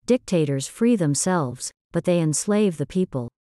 Dictators free themselves, but they enslave the people.